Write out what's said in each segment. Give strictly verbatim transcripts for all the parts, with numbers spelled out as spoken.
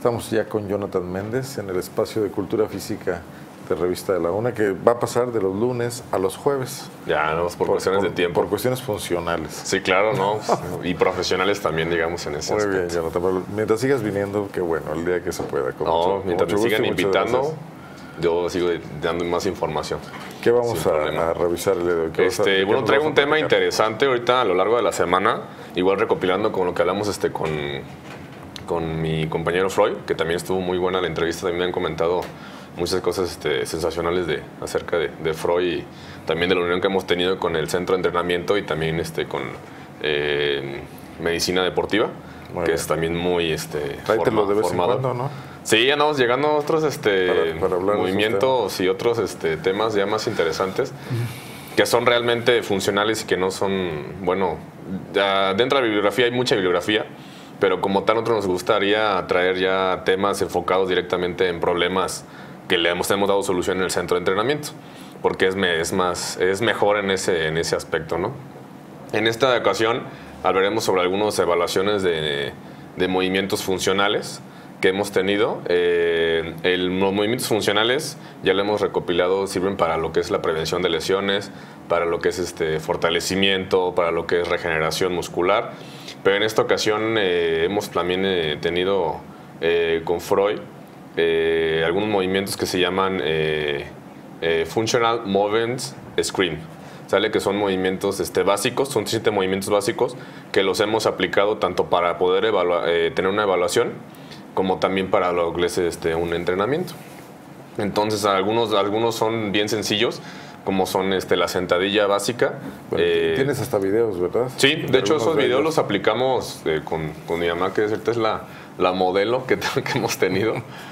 Estamos ya con Jonathan Méndez en el espacio de Cultura Física de Revista de la Una, que va a pasar de los lunes a los jueves. Ya, no, por, por cuestiones por, de tiempo. Por cuestiones funcionales. Sí, claro, ¿no? Y profesionales también, digamos, en ese Muy aspecto. bien, Jonathan. Pero mientras sigas viniendo, qué bueno, el día que se pueda. Con no, mucho, mientras mucho me sigan gusto, invitando, yo sigo dando más información. ¿Qué vamos a, a revisar el día de hoy? Este, bueno, traigo un tema interesante ahorita a lo largo de la semana, igual recopilando con lo que hablamos este, con, con mi compañero Freud, que también estuvo muy buena la entrevista, también me han comentado muchas cosas este, sensacionales de, acerca de, de Freud y también de la unión que hemos tenido con el centro de entrenamiento y también este, con eh, medicina deportiva, muy que bien. Es también muy este, forma, de vez formado. En cuando, ¿no? Sí, andamos llegando a otros este, para, para movimientos y otros este, temas ya más interesantes uh-huh. que son realmente funcionales y que no son, bueno, ya dentro de la bibliografía hay mucha bibliografía, pero como tal nosotros nos gustaría traer ya temas enfocados directamente en problemas que le hemos, hemos dado solución en el centro de entrenamiento, porque es, es, más, es mejor en ese, en ese aspecto, ¿no? En esta ocasión hablaremos sobre algunas evaluaciones de, de movimientos funcionales que hemos tenido. Eh, el, los movimientos funcionales ya lo hemos recopilado, sirven para lo que es la prevención de lesiones, para lo que es este fortalecimiento, para lo que es regeneración muscular, pero en esta ocasión eh, hemos también eh, tenido eh, con Freud Eh, algunos movimientos que se llaman eh, eh, Functional Movements Screen. Sale que son movimientos este, básicos, son siete movimientos básicos que los hemos aplicado tanto para poder eh, tener una evaluación como también para lo que es este, un entrenamiento. Entonces algunos, algunos son bien sencillos, como son este, la sentadilla básica. Eh, Tienes hasta videos, ¿verdad? Sí, de hecho esos videos los aplicamos eh, con, con mi mamá, que es la, la modelo que, que hemos tenido.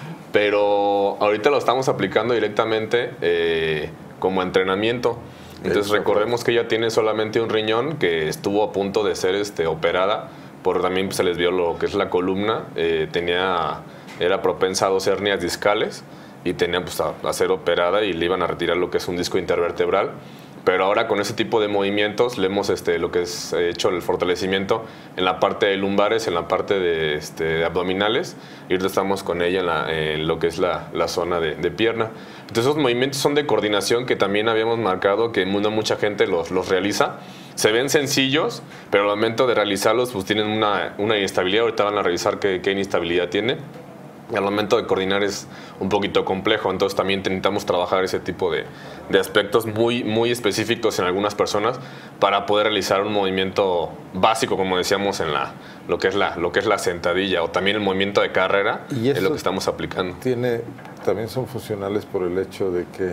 Pero ahorita lo estamos aplicando directamente eh, como entrenamiento. Entonces recordemos que ella tiene solamente un riñón que estuvo a punto de ser este, operada, por también se les vio lo que es la columna, eh, tenía, era propensa a dos hernias discales y tenía pues, a, a ser operada y le iban a retirar lo que es un disco intervertebral. Pero ahora con ese tipo de movimientos le hemos este, lo que es hecho el fortalecimiento en la parte de lumbares, en la parte de, este, de abdominales, y ahorita estamos con ella en, la, en lo que es la, la zona de, de pierna. Entonces esos movimientos son de coordinación que también habíamos marcado que no mucha gente los, los realiza. Se ven sencillos, pero al momento de realizarlos pues tienen una, una inestabilidad. Ahorita van a revisar qué, qué inestabilidad tiene. Al momento de coordinar es un poquito complejo, entonces también intentamos trabajar ese tipo de, de aspectos muy, muy específicos en algunas personas para poder realizar un movimiento básico, como decíamos, en la, lo, que es la, lo que es la sentadilla, o también el movimiento de carrera, ¿Y es lo que estamos aplicando. Tiene, también son funcionales por el hecho de que,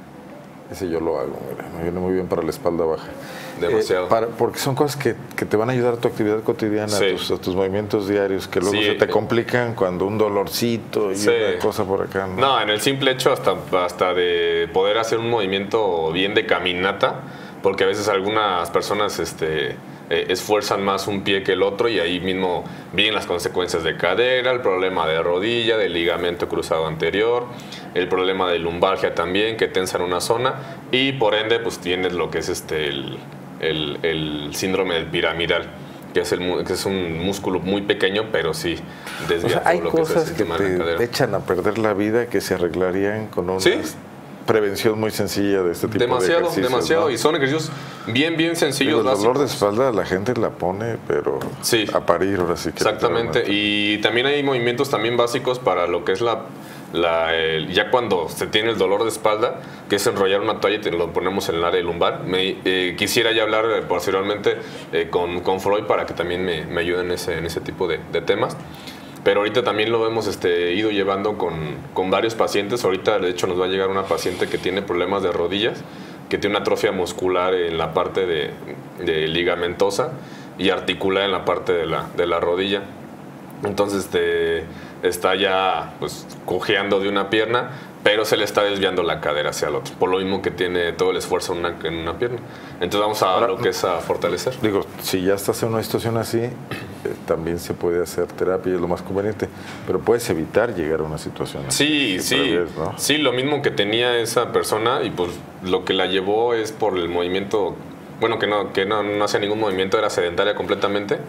ese yo lo hago, mira, me viene muy bien para la espalda baja. Demasiado. Eh, para, porque son cosas que, que te van a ayudar a tu actividad cotidiana, sí. a, tus, a tus movimientos diarios, que luego sí. se te complican cuando un dolorcito y sí. una cosa por acá. ¿no? no, en el simple hecho hasta, hasta de poder hacer un movimiento bien de caminata, porque a veces algunas personas este, eh, esfuerzan más un pie que el otro y ahí mismo vienen las consecuencias de cadera, el problema de rodilla, del ligamento cruzado anterior, el problema de lumbalgia también, que tensan una zona, y por ende pues tienes lo que es este el El, el síndrome del piramidal, que es, el, que es un músculo muy pequeño, pero sí desvía o sea, hay todo lo cosas que, es el que te echan a perder la vida que se arreglarían con una ¿Sí? prevención muy sencilla de este tipo demasiado, de ejercicios. Demasiado, ¿no? Y son ejercicios bien, bien sencillos. Digo, el dolor de espalda la gente la pone, pero sí. a parir ahora sí que exactamente, y también hay movimientos también básicos para lo que es la... La, el, ya cuando se tiene el dolor de espalda, que es enrollar una toalla y te lo ponemos en el área lumbar. Me, eh, quisiera ya hablar eh, posteriormente eh, con, con Freud para que también me, me ayuden en ese, en ese tipo de, de temas. Pero ahorita también lo hemos este, ido llevando con, con varios pacientes. Ahorita de hecho nos va a llegar una paciente que tiene problemas de rodillas, que tiene una atrofia muscular en la parte de, de ligamentosa y articular en la parte de la, de la rodilla. Entonces este, está ya pues, cojeando de una pierna, pero se le está desviando la cadera hacia el otro, por lo mismo que tiene todo el esfuerzo en una, en una pierna. Entonces vamos a Ahora, lo que es a fortalecer. Digo, si ya estás en una situación así, eh, también se puede hacer terapia, es lo más conveniente, pero puedes evitar llegar a una situación así. Sí, sí, prevés, ¿no? Sí, lo mismo que tenía esa persona y pues lo que la llevó es por el movimiento, bueno, que no, que no, no hacía ningún movimiento, era sedentaria completamente.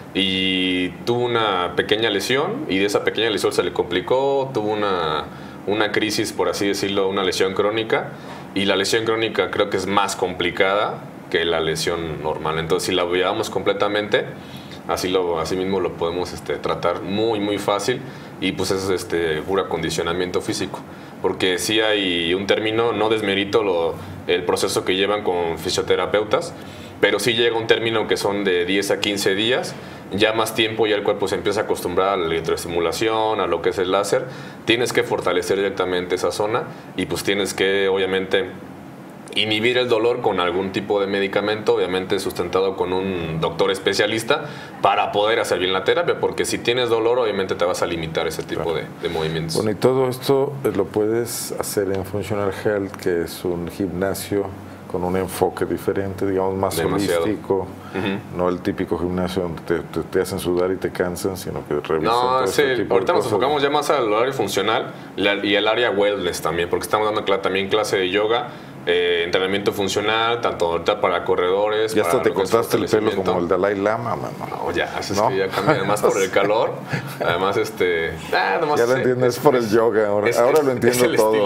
y tuvo una pequeña lesión y de esa pequeña lesión se le complicó, tuvo una, una crisis, por así decirlo, una lesión crónica, y la lesión crónica creo que es más complicada que la lesión normal. Entonces, si la llevamos completamente, así, lo, así mismo lo podemos este, tratar muy, muy fácil, y pues es este, puro acondicionamiento físico. Porque sí hay un término, no desmerito lo, el proceso que llevan con fisioterapeutas, pero sí llega un término que son de diez a quince días, ya más tiempo, ya el cuerpo se empieza a acostumbrar a la electroestimulación, a lo que es el láser, tienes que fortalecer directamente esa zona y pues tienes que obviamente inhibir el dolor con algún tipo de medicamento, obviamente sustentado con un doctor especialista para poder hacer bien la terapia, porque si tienes dolor obviamente te vas a limitar ese tipo claro. de, de movimientos. Bueno, y todo esto lo puedes hacer en Functional Health, que es un gimnasio con un enfoque diferente, digamos, más Demasiado. holístico, uh-huh. no el típico gimnasio donde te, te, te hacen sudar y te cansan, sino que revisan no, todo sí, este tipo ahorita de nos cosas. enfocamos ya más al área funcional y al área wellness también, porque estamos dando también clase de yoga, eh, entrenamiento funcional, tanto ahorita para corredores. Ya para hasta te cortaste el pelo como el Dalai Lama, mano. No, ya, eso es ¿No? que ya cambia, además por el calor, además este... Ah, ya lo entiendes, es por el yoga, ahora, es, ahora es, lo entiendo es todo.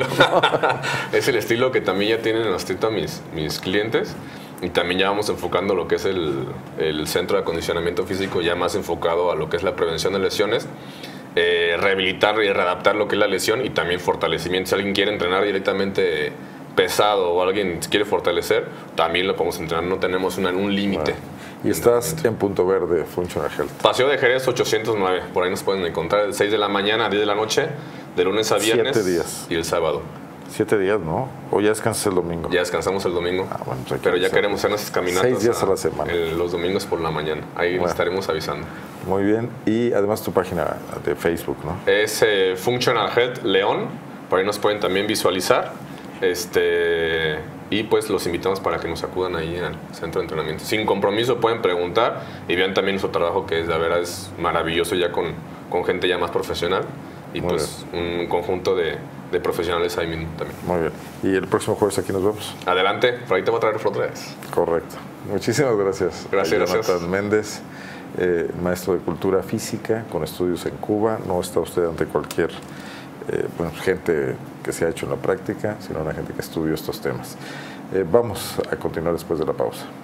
Es el estilo que también ya tienen estricto a mis, mis clientes, y también ya vamos enfocando lo que es el, el centro de acondicionamiento físico, ya más enfocado a lo que es la prevención de lesiones, eh, rehabilitar y readaptar lo que es la lesión y también fortalecimiento. Si alguien quiere entrenar directamente pesado o alguien quiere fortalecer, también lo podemos entrenar, no tenemos una, un límite. Bueno. Y estás en Punto Verde, Functional Health. Paseo de Jerez ochocientos nueve, por ahí nos pueden encontrar de seis de la mañana a diez de la noche, de lunes a viernes. Siete días. Y el sábado. Siete días, ¿no? ¿O ya descansas el domingo? Ya descansamos el domingo, ah, bueno, pues pero ya queremos hacer nuestras caminatas. Seis días a, a la semana. El, los domingos por la mañana, ahí bueno. estaremos avisando. Muy bien, y además tu página de Facebook, ¿no? Es eh, Functional Health León, por ahí nos pueden también visualizar. Este, y pues los invitamos para que nos acudan ahí al centro de entrenamiento. Sin compromiso pueden preguntar y vean también nuestro trabajo, que es, de verdad es maravilloso, ya con, con gente ya más profesional y Muy pues bien. un conjunto de, de profesionales ahí mismo también. Muy bien. Y el próximo jueves aquí nos vemos. Adelante, por ahí te voy a traer otra vez. Correcto. Muchísimas gracias. Gracias, gracias. Jonathan Méndez, eh, maestro de cultura física con estudios en Cuba. No está usted ante cualquier eh, bueno, gente que se ha hecho en la práctica, sino una gente que estudió estos temas. Eh, vamos a continuar después de la pausa.